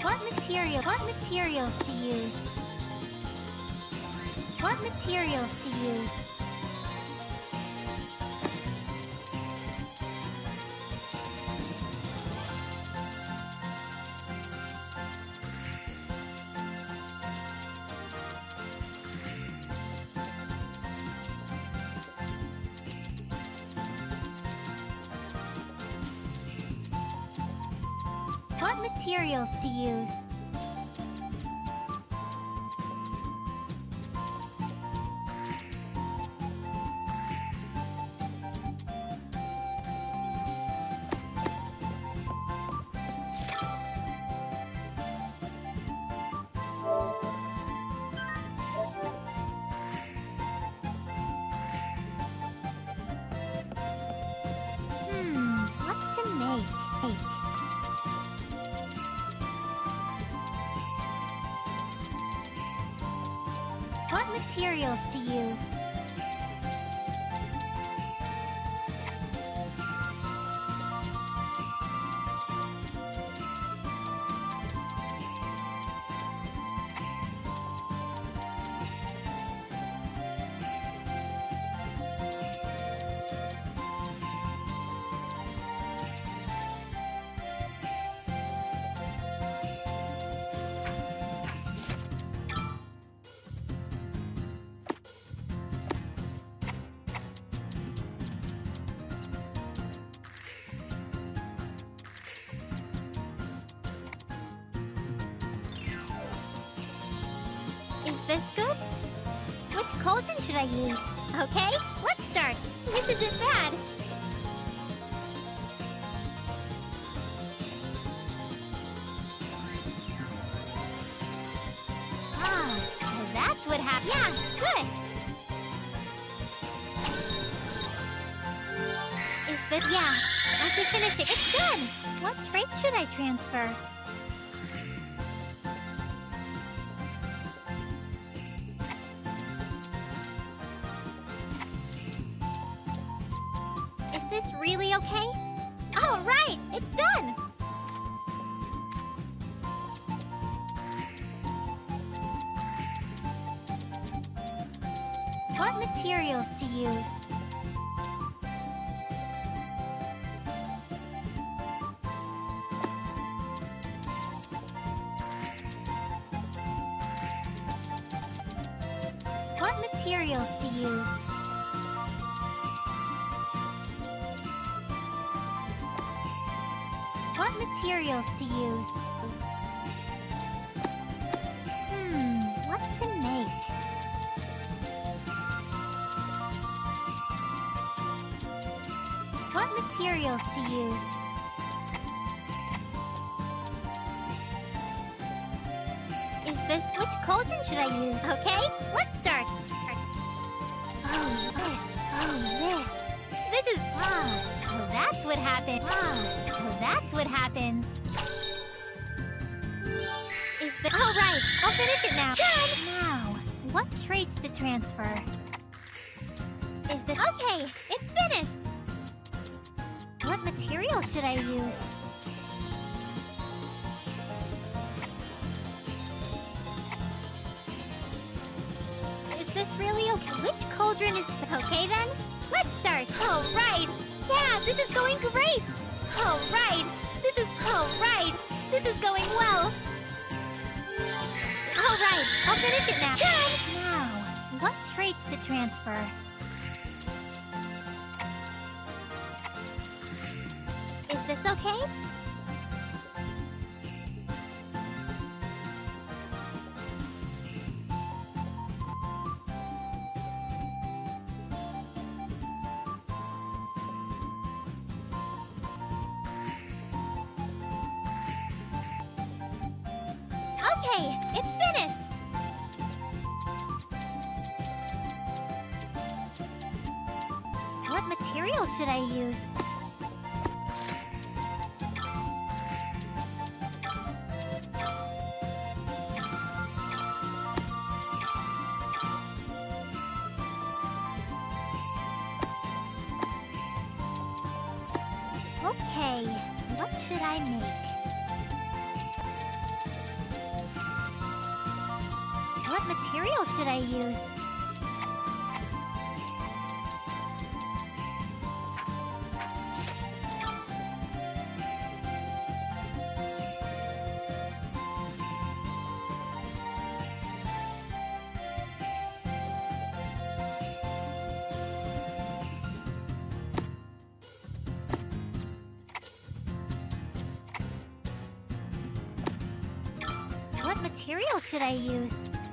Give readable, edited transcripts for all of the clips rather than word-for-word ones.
What materials to use? What materials to use? What materials to use? What to make? What materials to use? Is this good? Which cauldron should I use? Okay, let's start. This isn't bad. So that's what happened. Yeah, good. Is this? Yeah, I should finish it. It's done. What traits should I transfer? Is this really okay? All right, it's done. What materials to use? What materials to use? What materials to use? What to make? What materials to use? Is this... Which cauldron should I use? Okay, let's start. Oh, this. This is... so that's what happened. So that's what happens. Is the... All right, I'll finish it now. Done! Now, what traits to transfer? Is the... Okay, it's finished. What material should I use? Is this really okay? Which cauldron is... Okay then, let's start. All right. Yeah, this is going great. All right. This is going well. All right, I'll finish it now. Done! Now, what traits to transfer? Is this okay? Okay, it's finished. What material should I use? Okay, what should I make? material should I use? What material should I use?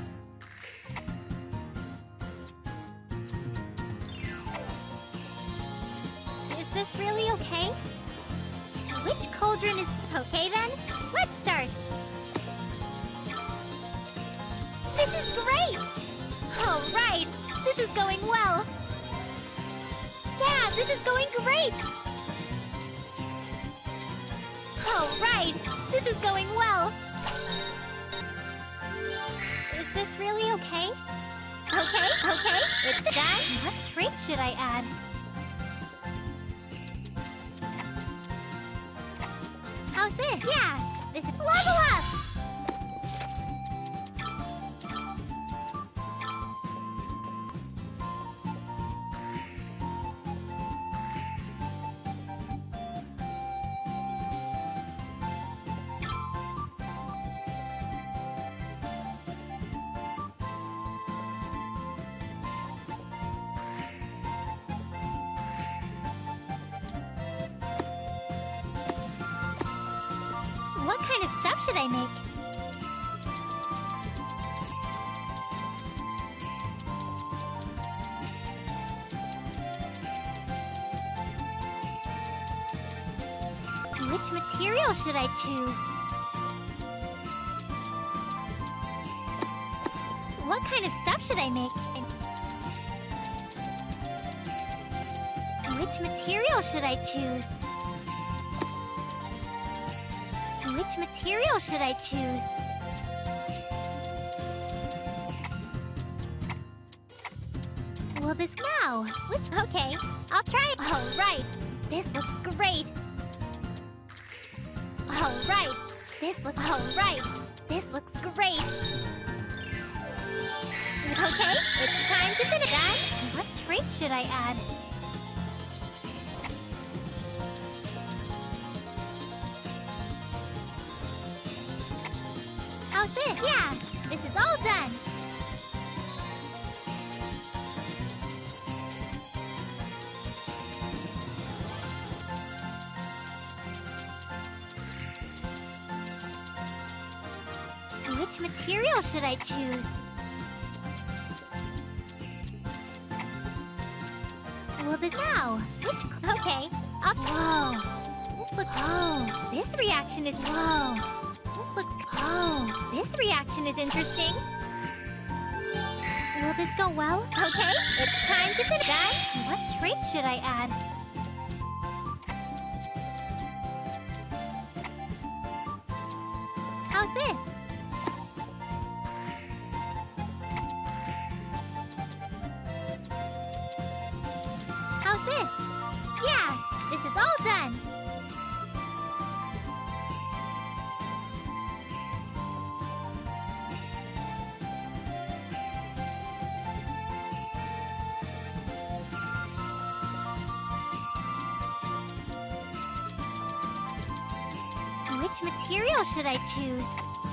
Is this really okay? Which cauldron is... Okay then, let's start! This is great! Alright, this is going well! Yeah, this is going great! Alright, this is going well! Is this really okay? Okay, it's done. What trait should I add? How's this? Yeah, this is level up! What kind of stuff should I make? Which material should I choose? What kind of stuff should I make? Which material should I choose? Which material should I choose? Will this now? Which... Okay, I'll try it. All right, this looks great. All right, this looks... All right, this looks great. Okay, it's time to finish. Done? What trait should I add? How's this? Yeah, this is all done. Which material should I choose? Will this now? Which... Okay, I'll... Whoa, this looks... Oh, this reaction is... Whoa, this looks... Oh, this reaction is interesting. Will this go well? Okay, it's time to finish. Done? What trait should I add? How's this? How's this? Yeah, this is all done. Which material should I choose?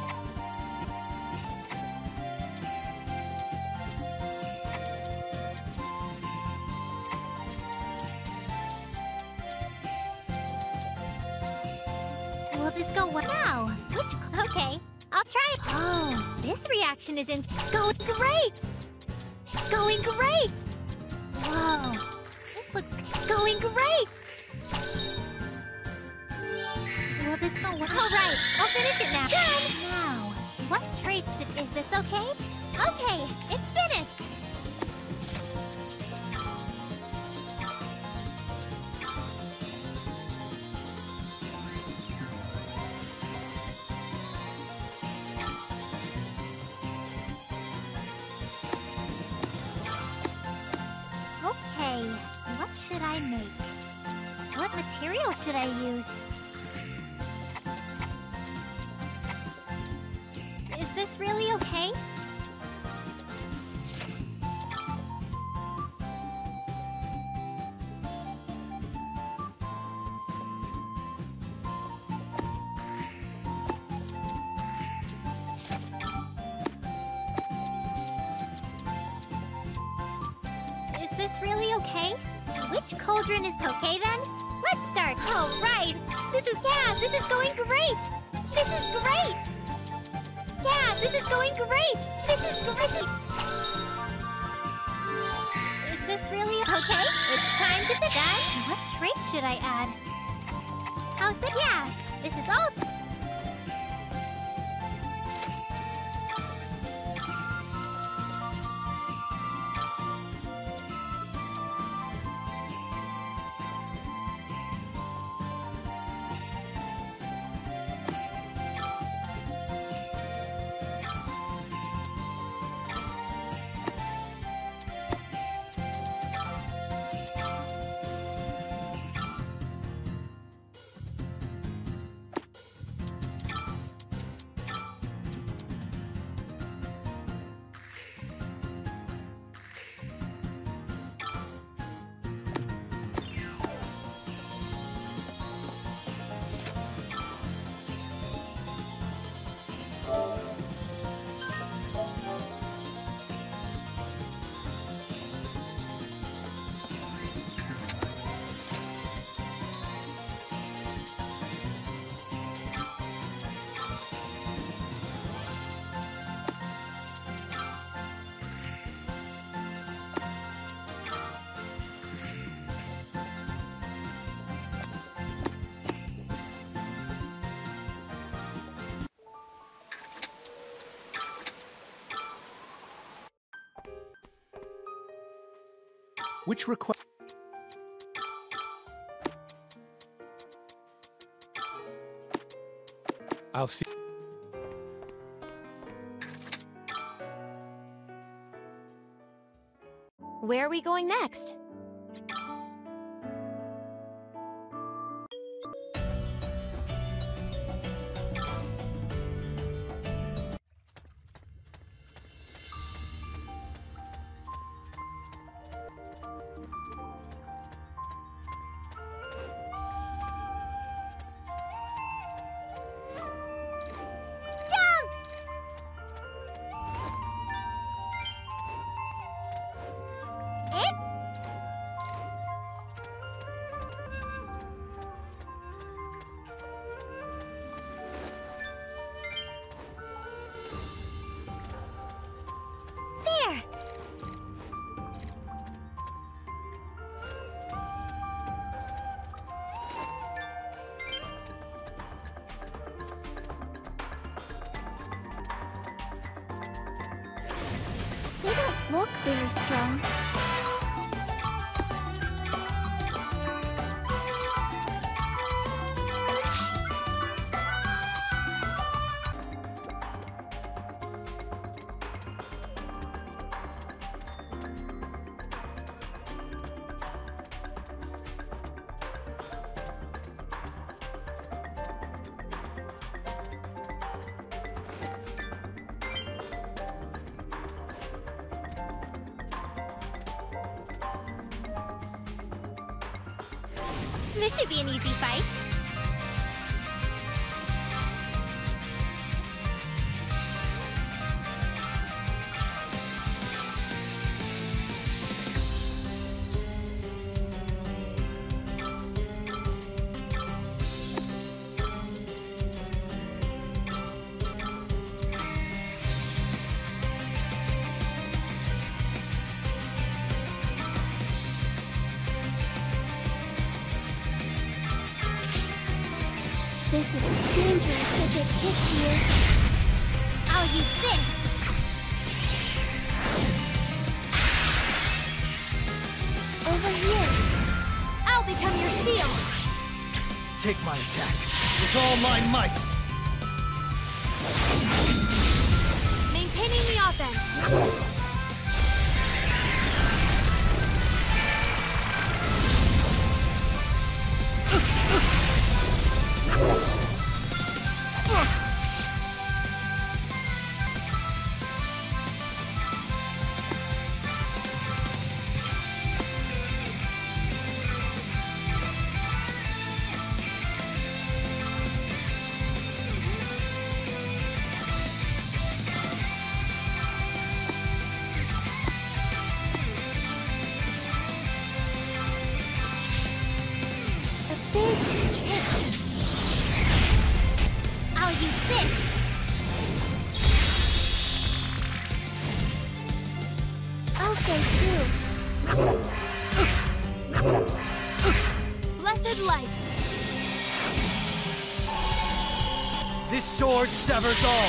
Will this go well now? Which... Okay, I'll try it. Oh, this reaction is it's going great! It's going great! Whoa, this looks... It's going great! Will this go well? All right, I'll finish it now. Done! Now, what traits did... Is this okay? Okay, it's finished! Okay, what should I make? What material should I use? Is this really okay? Which cauldron is okay then? Let's start. All right. This is going great. This is great. Yeah, this is going great. This is great. Is this really okay? It's time to fix that. What trait should I add? How's that? Yeah, this is all. Which request? I'll see. Where are we going next? They don't look very strong. This should be an easy fight. This is dangerous if it hits you. I'll use this! Over here. I'll become your shield! Take my attack with all my might! Maintaining the offense! big trick. I'll use this. Okay, too. Blessed light. This sword severs all.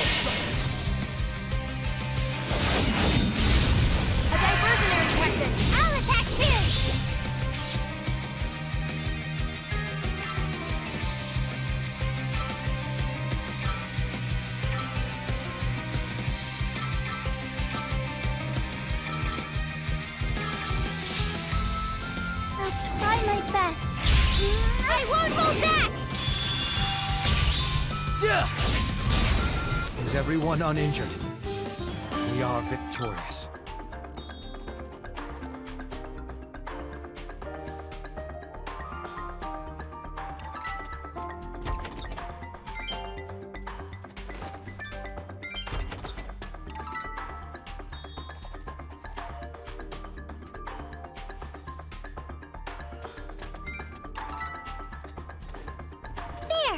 A diversionary tactic. I'll attack too. I'll try my best. I won't hold back! Is everyone uninjured? We are victorious. There!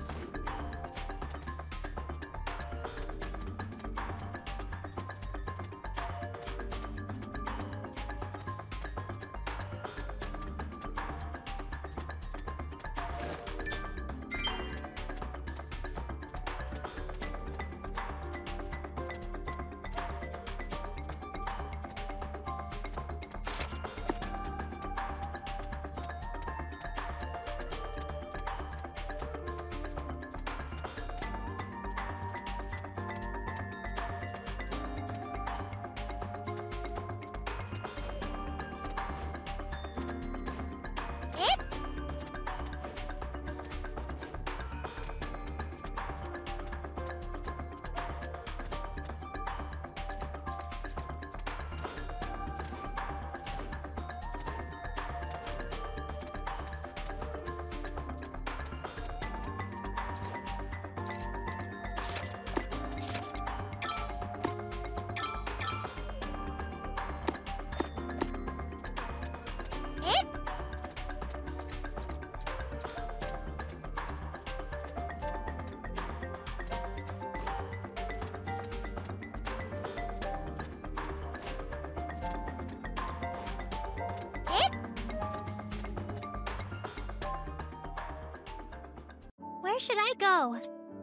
Where should I go?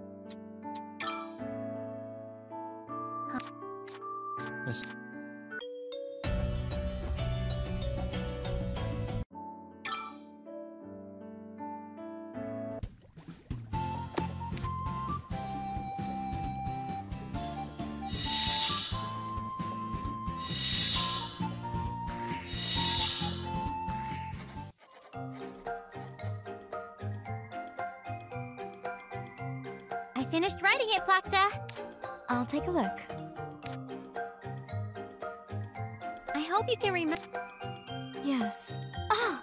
Yes. I finished writing it, Plakta. I'll take a look. I hope you can remember. Yes. Oh!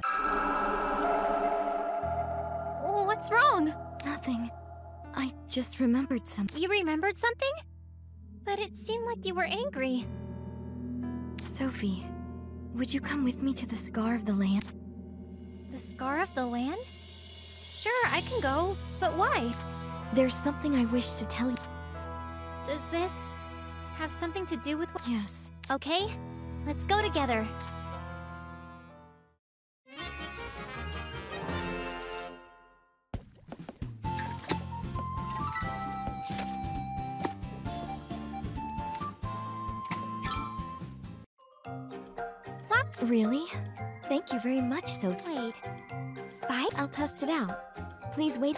Oh, what's wrong? Nothing. I just remembered something. You remembered something? But it seemed like you were angry. Sophie, would you come with me to the Scar of the Land? The Scar of the Land? Sure, I can go. But why? There's something I wish to tell you. Does this have something to do with what? Yes. Okay, let's go together. Really? Thank you very much, Sophie. Wait. Fight? I'll test it out. Please wait.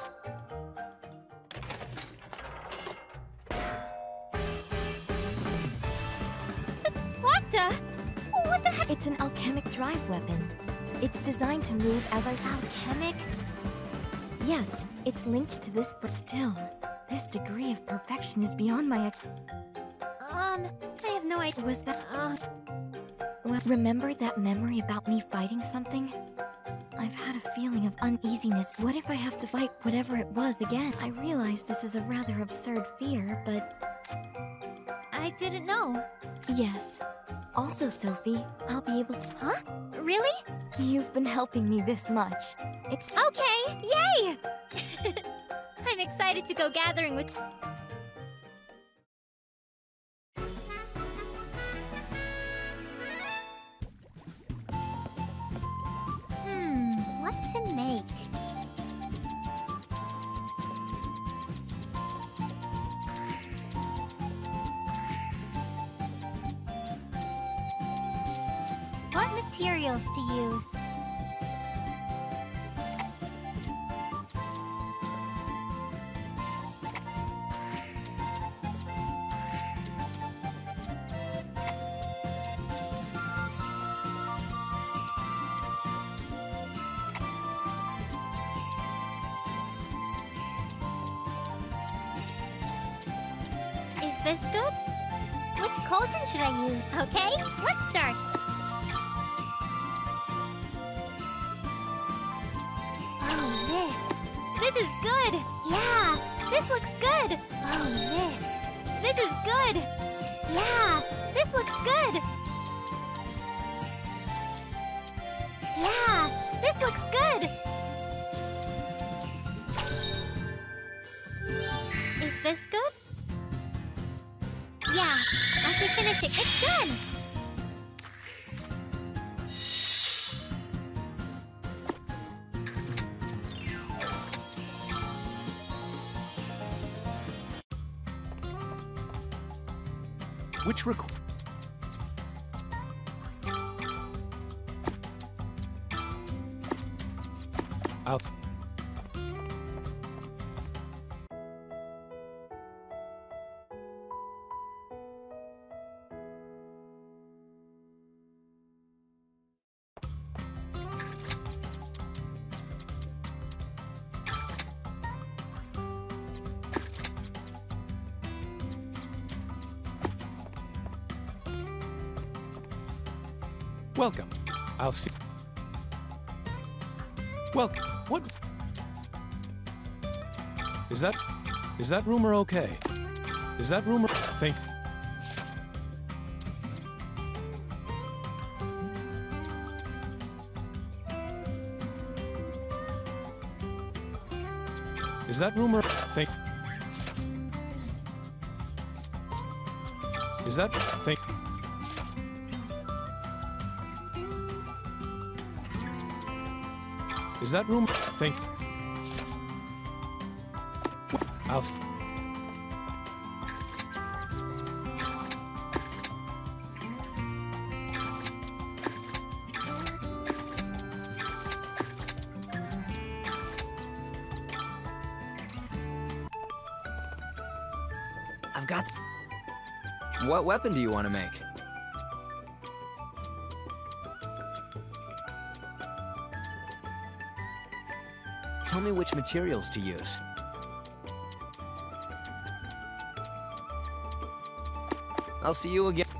Plakta! What the heck? It's an alchemic drive weapon. It's designed to move as I... Alchemic? Yes, it's linked to this, but still, this degree of perfection is beyond my... I have no idea. Was that... Well, remember that memory about me fighting something? I've had a feeling of uneasiness. What if I have to fight whatever it was again? I realize this is a rather absurd fear, but... I didn't know. Yes. Also, Sophie, I'll be able to... Huh? Really? You've been helping me this much. Okay, yay! I'm excited to go gathering with... what to make? What materials to use? Is this good? Which cauldron should I use? Okay, let's start. Oh, this is good. Yeah, this looks good. Oh, this is good. Yeah, this looks good. Yeah, this looks good. Is this good? Yeah, I should finish it. It's done! Which I'll... Welcome. I'll see. Welcome. What? Is that rumor okay? Is that rumor? Think. Is that rumor? Think. Is that think? Is that room? Think. I'll... I've got... What weapon do you want to make? Tell me which materials to use. I'll see you again.